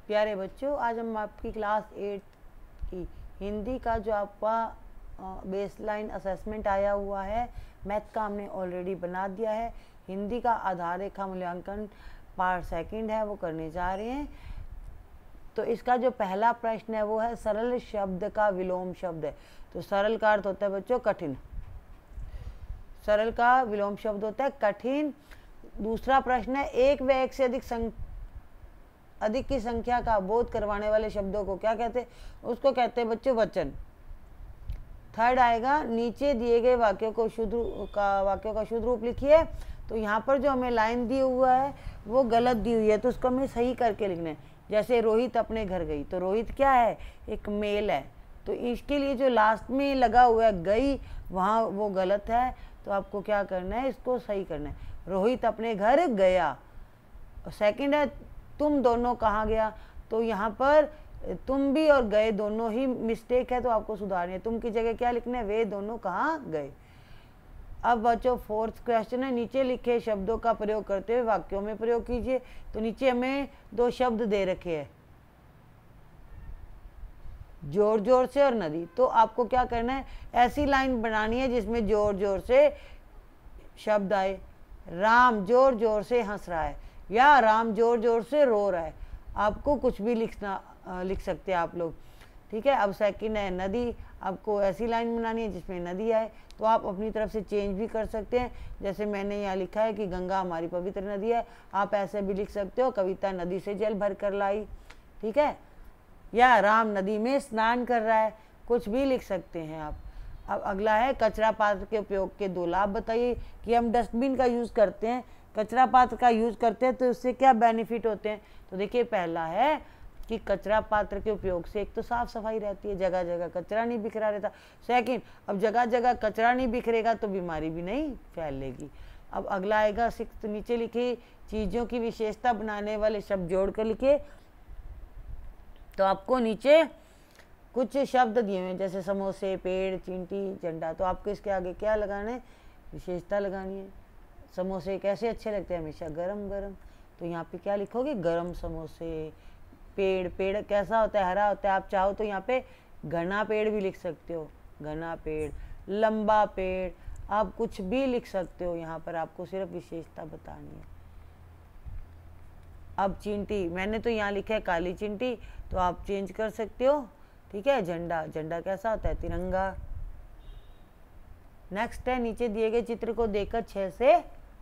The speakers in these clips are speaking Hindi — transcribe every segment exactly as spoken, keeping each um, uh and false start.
प्यारे बच्चों, आज हम आपकी क्लास एट की हिंदी का जो आपका बेसलाइन असेसमेंट आया हुआ है, मैथ का हमने ऑलरेडी बना दिया है। हिंदी का आधार रेखा मूल्यांकन पार्ट सेकंड है, वो करने जा रहे हैं। तो इसका जो पहला प्रश्न है वो है सरल शब्द का विलोम शब्द है। तो सरल का अर्थ होता है बच्चों कठिन, सरल का विलोम शब्द होता है कठिन। दूसरा प्रश्न है एक व एक से अधिक संग अधिक की संख्या का बोध करवाने वाले शब्दों को क्या कहते हैं? उसको कहते हैं बच्चों वचन। थर्ड आएगा नीचे दिए गए वाक्यों को शुद्ध का वाक्यों का शुद्ध रूप लिखिए। तो यहाँ पर जो हमें लाइन दी हुआ है वो गलत दी हुई है, तो उसको हमें सही करके लिखना है। जैसे रोहित अपने घर गई, तो रोहित क्या है? एक मेल है। तो इसके लिए जो लास्ट में लगा हुआ है गई, वहाँ वो गलत है। तो आपको क्या करना है? इसको सही करना है। रोहित अपने घर गया। सेकंड है तुम दोनों कहाँ गया, तो यहाँ पर तुम भी और गए दोनों ही मिस्टेक है, तो आपको सुधारनी है। तुम की जगह क्या लिखना है? वे दोनों कहाँ गए। अब बच्चों फोर्थ क्वेश्चन है नीचे लिखे शब्दों का प्रयोग करते हुए वाक्यों में प्रयोग कीजिए। तो नीचे हमें दो शब्द दे रखे हैं, जोर जोर से और नदी। तो आपको क्या करना है? ऐसी लाइन बनानी है जिसमें जोर जोर से शब्द आए। राम जोर जोर से हंस रहा है या राम जोर जोर से रो रहा है। आपको कुछ भी लिखना लिख सकते हैं आप लोग, ठीक है। अब सेकंड है नदी। आपको ऐसी लाइन बनानी है जिसमें नदी आए। तो आप अपनी तरफ से चेंज भी कर सकते हैं। जैसे मैंने यहाँ लिखा है कि गंगा हमारी पवित्र नदी है, आप ऐसे भी लिख सकते हो कविता नदी से जल भर कर लाई, ठीक है। या राम नदी में स्नान कर रहा है, कुछ भी लिख सकते हैं आप। अब अगला है कचरा पात्र के उपयोग के दो लाभ बताइए। कि हम डस्टबिन का यूज़ करते हैं, कचरा पात्र का यूज़ करते हैं, तो इससे क्या बेनिफिट होते हैं? तो देखिए पहला है कि कचरा पात्र के उपयोग से एक तो साफ सफाई रहती है, जगह जगह कचरा नहीं बिखरा रहता। सेकंड, अब जगह जगह कचरा नहीं बिखरेगा तो बीमारी भी नहीं फैलेगी। अब अगला आएगा सिक्स, नीचे लिखी चीज़ों की विशेषता बनाने वाले शब्द जोड़ कर लिखिए। तो आपको नीचे कुछ शब्द दिए हुए हैं जैसे समोसे, पेड़, चींटी, झंडा। तो आपको इसके आगे क्या लगाना है? विशेषता लगानी है। समोसे कैसे अच्छे लगते हैं? हमेशा गरम गरम। तो यहाँ पे क्या लिखोगे? गरम समोसे। पेड़, पेड़ कैसा होता है? हरा होता है। आप चाहो तो यहाँ पे घना पेड़ भी लिख सकते हो, घना पेड़, लंबा पेड़, आप कुछ भी लिख सकते हो। यहाँ पर आपको सिर्फ विशेषता बतानी है। अब चींटी, मैंने तो यहाँ लिखा है काली चींटी, तो आप चेंज कर सकते हो, ठीक है। झंडा, झंडा कैसा होता है? तिरंगा। नेक्स्ट है नीचे दिए गए चित्र को देखकर छह से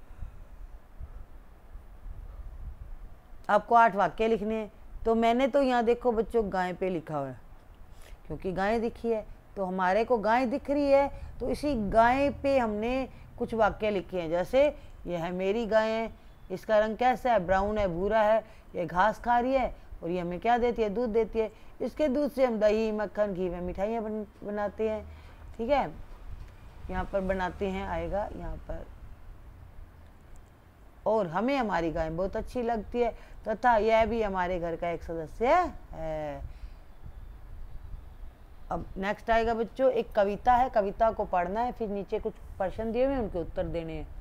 आपको आठ वाक्य लिखने हैं। तो मैंने तो यहाँ देखो बच्चों गाय पे लिखा हुआ है, क्योंकि गाय दिखी है, तो हमारे को गाय दिख रही है, तो इसी गाय पे हमने कुछ वाक्य लिखे हैं। जैसे यह है मेरी गाय है, इसका रंग कैसा है? ब्राउन है, भूरा है, ये घास खा रही है और ये हमें क्या देती है? दूध देती है। इसके दूध से हम दही, मक्खन, घी में मिठाइयाँ बन, बनाते हैं, ठीक है। यहाँ पर बनाते हैं आएगा यहाँ पर, और हमें हमारी गाय बहुत अच्छी लगती है तथा यह भी हमारे घर का एक सदस्य है। अब नेक्स्ट आएगा बच्चों एक कविता है, कविता को पढ़ना है, फिर नीचे कुछ प्रश्न दिए हुए उनके उत्तर देने हैं।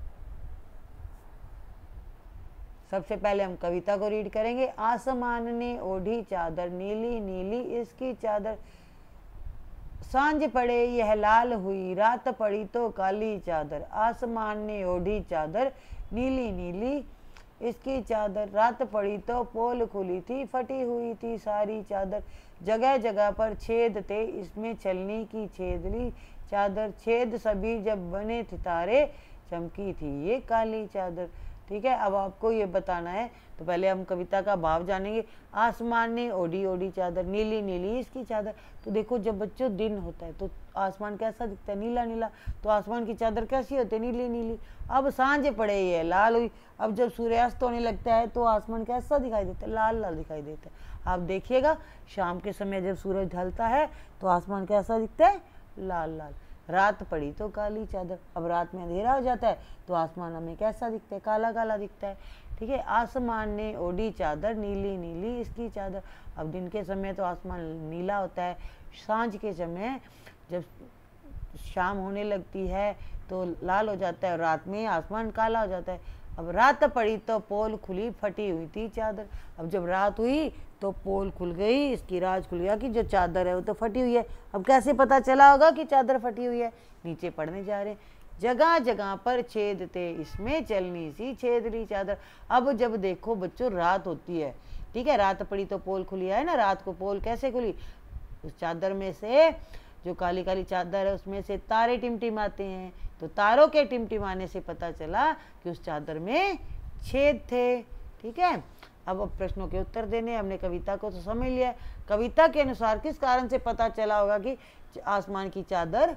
सबसे पहले हम कविता को रीड करेंगे। आसमान ने ओढ़ी चादर नीली नीली इसकी चादर, सांझ पड़े यह लाल हुई रात पड़ी तो काली चादर। आसमान ने ओढ़ी चादर नीली नीली इसकी चादर, रात पड़ी तो पोल खुली थी फटी हुई थी सारी चादर। जगह जगह पर छेद थे इसमें छलनी की छेदली चादर, छेद सभी जब बने सितारे चमकी थी ये काली चादर, ठीक है। अब आपको ये बताना है, तो पहले हम कविता का भाव जानेंगे। आसमान ने ओढ़ी ओढ़ी चादर नीली नीली इसकी चादर। तो देखो जब बच्चों दिन होता है तो आसमान कैसा दिखता है? नीला नीला। तो आसमान की चादर कैसी होती है? नीली नीली। अब सांझ पड़े ये लाल हुई। अब जब सूर्यास्त होने लगता है तो आसमान कैसा दिखाई देता है? लाल लाल दिखाई देता है। आप देखिएगा शाम के समय जब सूरज ढलता है तो आसमान कैसा दिखता है? लाल लाल। रात पड़ी तो काली चादर। अब रात में अंधेरा हो जाता है तो आसमान हमें कैसा दिखता है? काला काला दिखता है, ठीक है। आसमान ने ओढ़ी चादर नीली नीली इसकी चादर। अब दिन के समय तो आसमान नीला होता है, सांझ के समय जब शाम होने लगती है तो लाल हो जाता है और रात में आसमान काला हो जाता है। अब रात पड़ी तो पोल खुली फटी हुई थी चादर। अब जब रात हुई तो पोल खुल गई, इसकी राज खुल गया कि जो चादर है वो तो फटी हुई है। अब कैसे पता चला होगा कि चादर फटी हुई है? नीचे पढ़ने जा रहे हैं। जगह जगह पर छेद थे, इसमें चलनी सी छेदली चादर। अब जब देखो बच्चों रात होती है, ठीक है, रात पड़ी तो पोल खुली है ना। रात को पोल कैसे खुली? उस चादर में से, जो काली काली चादर है उसमें से तारे टिमटिमाते हैं, तो तारों के टिमटिमाने से पता चला कि उस चादर में छेद थे। ठीक है, अब अब प्रश्नों के उत्तर देने। हमने कविता को तो समझ लिया। कविता के अनुसार किस कारण से पता चला होगा कि आसमान की चादर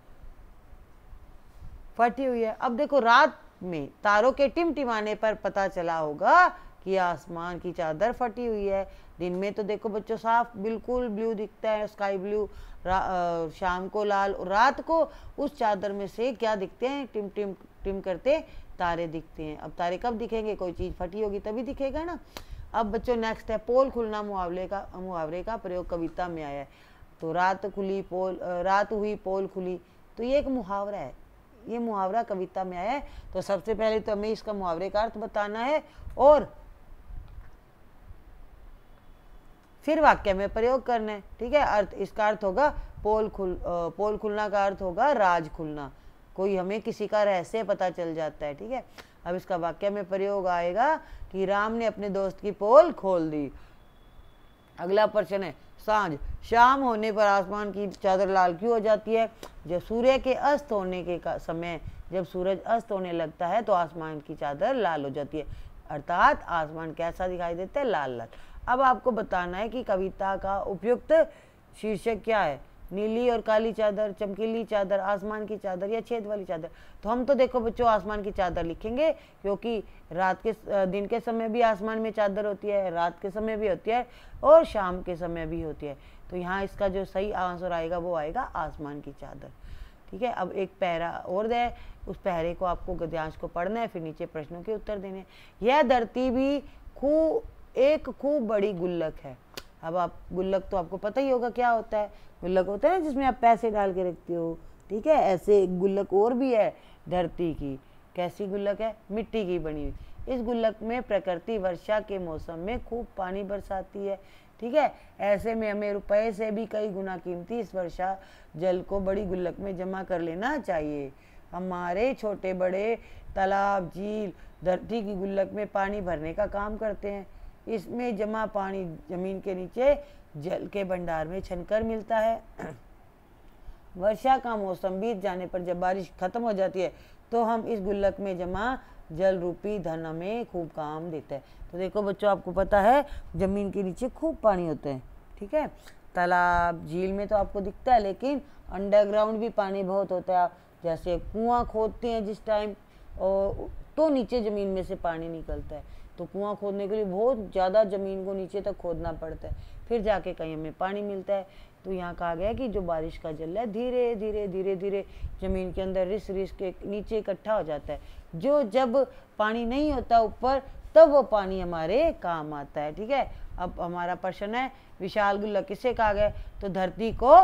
फटी हुई है? अब देखो, रात में तारों के टिमटिमाने पर पता चला होगा कि आसमान की चादर फटी हुई है। दिन में तो देखो बच्चों साफ बिल्कुल ब्लू दिखता है, स्काई ब्लू, शाम को लाल, और रात को उस चादर में से क्या दिखते हैं? टिम टिम टिम करते तारे दिखते हैं। अब तारे कब दिखेंगे? कोई चीज़ फटी होगी तभी दिखेगा ना। अब बच्चों नेक्स्ट है पोल खुलना। मुहावरे का मुहावरे का प्रयोग कविता में आया है। तो रात खुली पोल, रात हुई पोल खुली, तो ये एक मुहावरा है। ये मुहावरा कविता में आया है। तो सबसे पहले तो हमें इसका मुहावरे का अर्थ बताना है और फिर वाक्य में प्रयोग करना है। ठीक है, अर्थ इसका अर्थ होगा पोल खुल पोल खुलना का अर्थ होगा राज खुलना। कोई हमें किसी का रहस्य पता चल जाता है। ठीक है, अब इसका वाक्य में प्रयोग आएगा कि राम ने अपने दोस्त की पोल खोल दी। अगला प्रश्न है सांझ। शाम होने पर आसमान की चादर लाल क्यों हो जाती है? जब सूर्य के अस्त होने के समय, जब सूरज अस्त होने लगता है तो आसमान की चादर लाल हो जाती है, अर्थात आसमान कैसा दिखाई देता है? लाल लाल। अब आपको बताना है कि कविता का उपयुक्त शीर्षक क्या है? नीली और काली चादर, चमकीली चादर, आसमान की चादर या छेद वाली चादर। तो हम तो देखो बच्चों आसमान की चादर लिखेंगे, क्योंकि रात के दिन के समय भी आसमान में चादर होती है, रात के समय भी होती है और शाम के समय भी होती है। तो यहाँ इसका जो सही आंसर आएगा वो आएगा आसमान की चादर। ठीक है, अब एक पैरा और है, उस पैरे को आपको गद्यांश को पढ़ना है, फिर नीचे प्रश्नों के उत्तर देने। यह धरती भी खूब एक खूब बड़ी गुल्लक है। अब आप गुल्लक तो आपको पता ही होगा क्या होता है। गुल्लक होता है ना जिसमें आप पैसे डाल के रखते हो। ठीक है, ऐसे एक गुल्लक और भी है धरती की। कैसी गुल्लक है? मिट्टी की बनी हुई। इस गुल्लक में प्रकृति वर्षा के मौसम में खूब पानी बरसाती है। ठीक है, ऐसे में हमें रुपए से भी कई गुना कीमती इस वर्षा जल को बड़ी गुल्लक में जमा कर लेना चाहिए। हमारे छोटे बड़े तालाब, झील धरती की गुल्लक में पानी भरने का काम करते हैं। इसमें जमा पानी जमीन के नीचे जल के भंडार में छनकर मिलता है। वर्षा का मौसम बीत जाने पर जब बारिश खत्म हो जाती है तो हम इस गुल्लक में जमा जल रूपी धन हमें खूब काम देता है। तो देखो बच्चों, आपको पता है जमीन के नीचे खूब पानी होता है। ठीक है, तालाब, झील में तो आपको दिखता है, लेकिन अंडरग्राउंड भी पानी बहुत होता है। जैसे कुआं खोदते हैं जिस टाइम, और तो नीचे ज़मीन में से पानी निकलता है। तो कुआं खोदने के लिए बहुत ज़्यादा ज़मीन को नीचे तक खोदना पड़ता है, फिर जाके कहीं हमें पानी मिलता है। तो यहाँ कहा गया है कि जो बारिश का जल है धीरे धीरे धीरे धीरे ज़मीन के अंदर रिस रिस के नीचे इकट्ठा हो जाता है। जो जब पानी नहीं होता ऊपर, तब वो पानी हमारे काम आता है। ठीक है, अब हमारा प्रश्न है विशाल गुल्लक किसे कहा गया? तो धरती को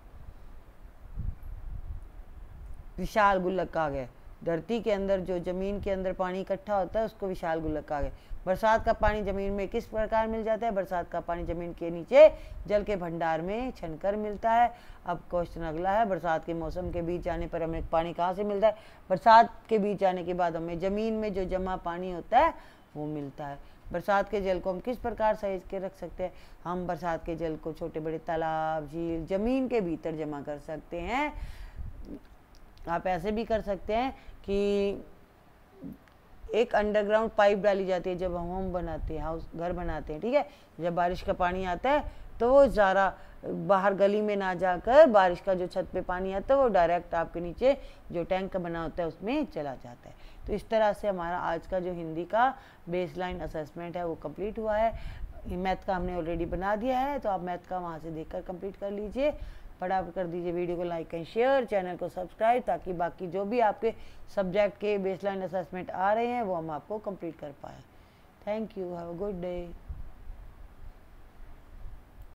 विशाल गुल्लक कहा गया। धरती के अंदर जो जमीन के अंदर पानी इकट्ठा होता है उसको विशाल गुल्लक कहा गया। बरसात का पानी जमीन में किस प्रकार मिल जाता है? बरसात का पानी जमीन के नीचे जल के भंडार में छनकर मिलता है। अब क्वेश्चन अगला है, बरसात के मौसम के बीच जाने पर हमें पानी कहाँ से मिलता है? बरसात के बीच जाने के बाद हमें जमीन में जो जमा पानी होता है वो मिलता है। बरसात के जल को हम किस प्रकार सहेज के रख सकते हैं? हम बरसात के जल को छोटे बड़े तालाब, झील, जमीन के भीतर जमा कर सकते हैं। आप ऐसे भी कर सकते हैं कि एक अंडरग्राउंड पाइप डाली जाती है जब हम होम बनाते हैं, हाउस घर बनाते हैं। ठीक है, जब बारिश का पानी आता है तो वो ज़्यादा बाहर गली में ना जाकर बारिश का जो छत पे पानी आता है वो डायरेक्ट आपके नीचे जो टैंक बना होता है उसमें चला जाता है। तो इस तरह से हमारा आज का जो हिंदी का बेसलाइन असेसमेंट है वो कंप्लीट हुआ है। मैथ का हमने ऑलरेडी बना दिया है, तो आप मैथ का वहाँ से देखकर कंप्लीट कर लीजिए। फटाफट कर दीजिए वीडियो को लाइक एंड शेयर, चैनल को सब्सक्राइब, ताकि बाकी जो भी आपके सब्जेक्ट के बेसलाइन असेसमेंट आ रहे हैं वो हम आपको कंप्लीट कर पाएँ। Thank you, have a good day.